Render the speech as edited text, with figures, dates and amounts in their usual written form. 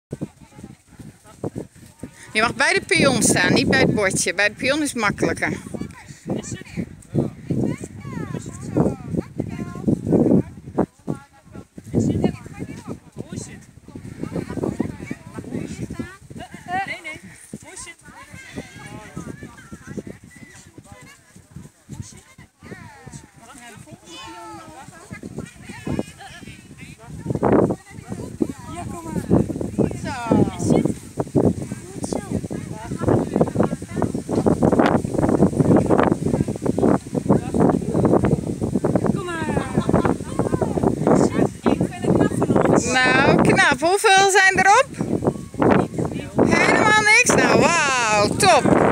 Je mag bij de pion staan, niet bij het bordje. Bij de pion is het makkelijker. Nou, knap. Hoeveel zijn erop? Helemaal niks? Nou, wauw, top.